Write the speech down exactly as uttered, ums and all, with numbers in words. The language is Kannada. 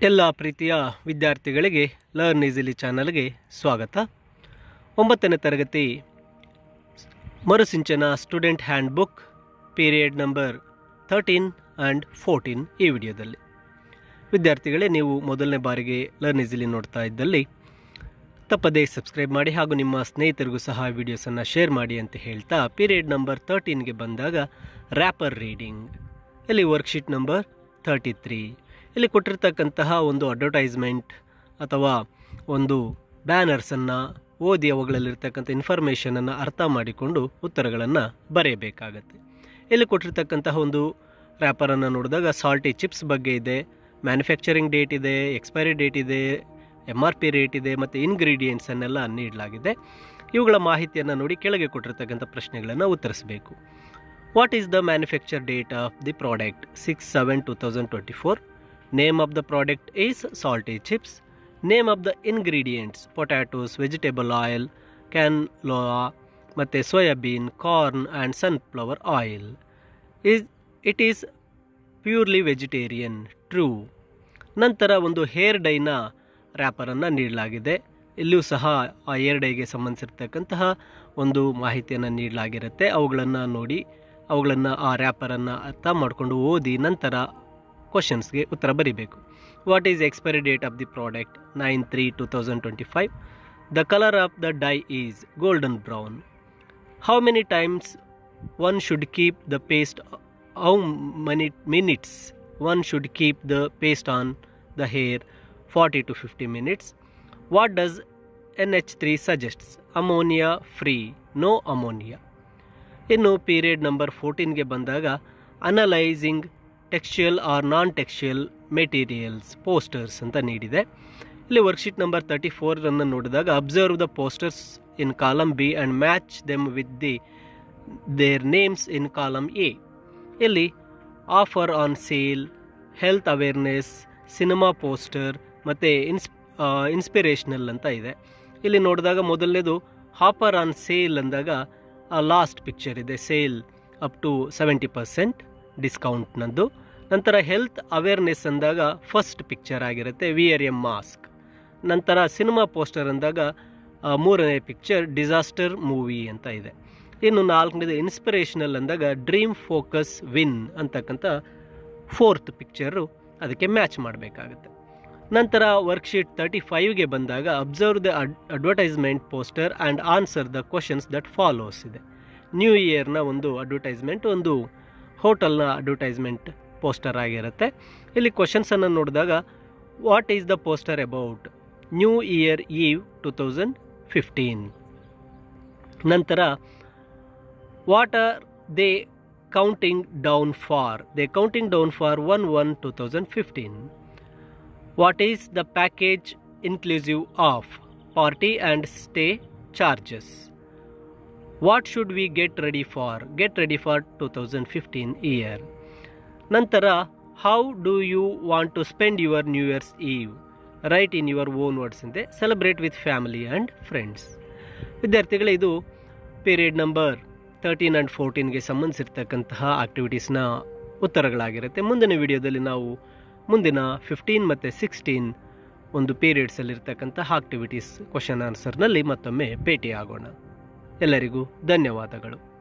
ಎಲ್ಲ ಪ್ರೀತಿಯ ವಿದ್ಯಾರ್ಥಿಗಳಿಗೆ ಲರ್ನ್ ಈಸಿಲಿ ಚಾನಲ್ಗೆ ಸ್ವಾಗತ. ಒಂಬತ್ತನೇ ತರಗತಿ ಮರುಸಿಂಚನ student hand book period number thirteen and fourteen ಈ ವಿಡಿಯೋದಲ್ಲಿ. ವಿದ್ಯಾರ್ಥಿಗಳೇ, ನೀವು ಮೊದಲನೇ ಬಾರಿಗೆ ಲರ್ನ್ ಈಸಿಲಿ ನೋಡ್ತಾ ಇದ್ದಲ್ಲಿ ತಪ್ಪದೇ ಸಬ್ಸ್ಕ್ರೈಬ್ ಮಾಡಿ ಹಾಗೂ ನಿಮ್ಮ ಸ್ನೇಹಿತರಿಗೂ ಸಹ ವಿಡಿಯೋಸನ್ನು ಶೇರ್ ಮಾಡಿ ಅಂತ ಹೇಳ್ತಾ, ಪೀರಿಯಡ್ ನಂಬರ್ ತರ್ಟೀನ್ಗೆ ಬಂದಾಗ ರ್ಯಾಪರ್ ರೀಡಿಂಗ್, ಇಲ್ಲಿ ವರ್ಕ್ಶೀಟ್ ನಂಬರ್ ತರ್ಟಿ ತ್ರೀ ಇಲ್ಲಿ ಕೊಟ್ಟಿರ್ತಕ್ಕಂತಹ ಒಂದು ಅಡ್ವರ್ಟೈಸ್ಮೆಂಟ್ ಅಥವಾ ಒಂದು ಬ್ಯಾನರ್ಸನ್ನು ಓದಿ ಅವುಗಳಲ್ಲಿರ್ತಕ್ಕಂಥ ಇನ್ಫಾರ್ಮೇಷನನ್ನು ಅರ್ಥ ಮಾಡಿಕೊಂಡು ಉತ್ತರಗಳನ್ನು ಬರೆಯಬೇಕಾಗತ್ತೆ. ಇಲ್ಲಿ ಕೊಟ್ಟಿರ್ತಕ್ಕಂತಹ ಒಂದು ರ್ಯಾಪರನ್ನು ನೋಡಿದಾಗ ಸಾಲ್ಟಿ ಚಿಪ್ಸ್ ಬಗ್ಗೆ ಇದೆ, ಮ್ಯಾನುಫ್ಯಾಕ್ಚರಿಂಗ್ ಡೇಟ್ ಇದೆ, ಎಕ್ಸ್ಪೈರಿ ಡೇಟ್ ಇದೆ, ಎಮ್ ಆರ್ ಪಿ ರೇಟ್ ಇದೆ ಮತ್ತು ಇಂಗ್ರೀಡಿಯೆಂಟ್ಸನ್ನೆಲ್ಲ ನೀಡಲಾಗಿದೆ. ಇವುಗಳ ಮಾಹಿತಿಯನ್ನು ನೋಡಿ ಕೆಳಗೆ ಕೊಟ್ಟಿರ್ತಕ್ಕಂಥ ಪ್ರಶ್ನೆಗಳನ್ನು ಉತ್ತರಿಸಬೇಕು. What is the manufacture date of the product? Six seven two thousand twenty four. Name of the product is salty chips. Name of the ingredients: potatoes, vegetable oil, canola, ಮತ್ತೆ soybean, corn and sunflower oil. Is it is purely vegetarian. True. ನಂತರ ಒಂದು ಹೇರ್ ಡೈನ ರ್ಯಾಪರನ್ನು ನೀಡಲಾಗಿದೆ. ಇಲ್ಲಿಯೂ ಸಹ ಆ ಹೇರ್ ಡೈಗೆ ಸಂಬಂಧಿಸಿರ್ತಕ್ಕಂತಹ ಒಂದು ಮಾಹಿತಿಯನ್ನು ನೀಡಲಾಗಿರುತ್ತೆ. ಅವುಗಳನ್ನು ನೋಡಿ ಅವುಗಳನ್ನು ಆ ರ್ಯಾಪರನ್ನು ಅರ್ಥ ಮಾಡಿಕೊಂಡು ಓದಿ ನಂತರ ಕ್ವಶನ್ಸ್ಗೆ ಉತ್ತರ ಬರೀಬೇಕು. What is expiry date of the product? Nine three two thousand twenty five. The colour of the dye is golden brown. How many times one should keep the paste? How many minutes one should keep the paste on the hair? Forty to fifty minutes. What does N H three suggests? Ammonia free, no ammonia. ಇನ್ನು ಪೀರಿಯಡ್ ನಂಬರ್ ಫೋರ್ಟೀನ್ಗೆ ಬಂದಾಗ analysing textual or non textual materials posters ಅಂತ ನೀಡಿದೆ. ಇಲ್ಲಿ ವರ್ಕ್ಶೀಟ್ ನಂಬರ್ ತರ್ಟಿ ಫೋರನ್ನು ನೋಡಿದಾಗ observe the posters in column B and match them with the their names in column A. ಇಲ್ಲಿ offer on sale, health awareness, cinema poster ಮತ್ತು ಇನ್ಸ್ ಇನ್ಸ್ಪಿರೇಷನಲ್ ಅಂತ ಇದೆ. ಇಲ್ಲಿ ನೋಡಿದಾಗ ಮೊದಲನೇದು ಆಫರ್ ಆನ್ ಸೇಲ್ ಅಂದಾಗ ಲಾಸ್ಟ್ ಪಿಕ್ಚರ್ ಇದೆ, sale up to seventy percent ಡಿಸ್ಕೌಂಟ್ನದ್ದು. ನಂತರ ಹೆಲ್ತ್ ಅವೇರ್ನೆಸ್ ಅಂದಾಗ ಫಸ್ಟ್ ಪಿಕ್ಚರ್ ಆಗಿರುತ್ತೆ, ವಿಯರ್ ಎ ಮಾಸ್ಕ್. ನಂತರ ಸಿನಿಮಾ ಪೋಸ್ಟರ್ ಅಂದಾಗ ಮೂರನೇ ಪಿಕ್ಚರ್ ಡಿಸಾಸ್ಟರ್ ಮೂವಿ ಅಂತ ಇದೆ. ಇನ್ನು ನಾಲ್ಕನೇದು ಇನ್ಸ್ಪಿರೇಷನಲ್ ಅಂದಾಗ ಡ್ರೀಮ್ ಫೋಕಸ್ ವಿನ್ ಅಂತಕ್ಕಂಥ ಫೋರ್ತ್ ಪಿಕ್ಚರು ಅದಕ್ಕೆ ಮ್ಯಾಚ್ ಮಾಡಬೇಕಾಗುತ್ತೆ. ನಂತರ ವರ್ಕ್ಶೀಟ್ ತರ್ಟಿ ಫೈವ್ಗೆ ಬಂದಾಗ observe the ad advertisement poster and answer the questions that follows ಇದೆ. ನ್ಯೂ ಇಯರ್ನ ಒಂದು ಅಡ್ವರ್ಟೈಸ್ಮೆಂಟ್, ಒಂದು ಹೋಟೆಲ್ನ ಅಡ್ವರ್ಟೈಸ್ಮೆಂಟ್ ಪೋಸ್ಟರ್ ಆಗಿರುತ್ತೆ. ಇಲ್ಲಿ ಕ್ವಶನ್ಸನ್ನು ನೋಡಿದಾಗ what is the poster about? New year eve two thousand fifteen. ನಂತರ what are they counting down for? They counting down for one one two thousand fifteen. What is the package inclusive of party and stay charges? What should we get ready for? Get ready for two thousand fifteen year. ನಂತರ how do you want to spend your new year's eve? Write in your own words ಇಂದೆ celebrate with family and friends. ವಿದ್ಯಾರ್ಥಿಗಳೇ, ಇದು ಪೀರಿಯಡ್ ನಂಬರ್ ತರ್ಟೀನ್ ಆ್ಯಂಡ್ ಫೋರ್ಟೀನ್ಗೆ ಸಂಬಂಧಿಸಿರ್ತಕ್ಕಂತಹ ಆಕ್ಟಿವಿಟೀಸ್ನ ಉತ್ತರಗಳಾಗಿರುತ್ತೆ. ಮುಂದಿನ ವಿಡಿಯೋದಲ್ಲಿ ನಾವು ಮುಂದಿನ ಫಿಫ್ಟೀನ್ ಮತ್ತು ಸಿಕ್ಸ್ಟೀನ್ ಒಂದು ಪೀರಿಯಡ್ಸಲ್ಲಿರ್ತಕ್ಕಂತಹ ಆಕ್ಟಿವಿಟೀಸ್ ಕ್ವಶನ್ ಆನ್ಸರ್ನಲ್ಲಿ ಮತ್ತೊಮ್ಮೆ ಭೇಟಿಯಾಗೋಣ. ಎಲ್ಲರಿಗೂ ಧನ್ಯವಾದಗಳು.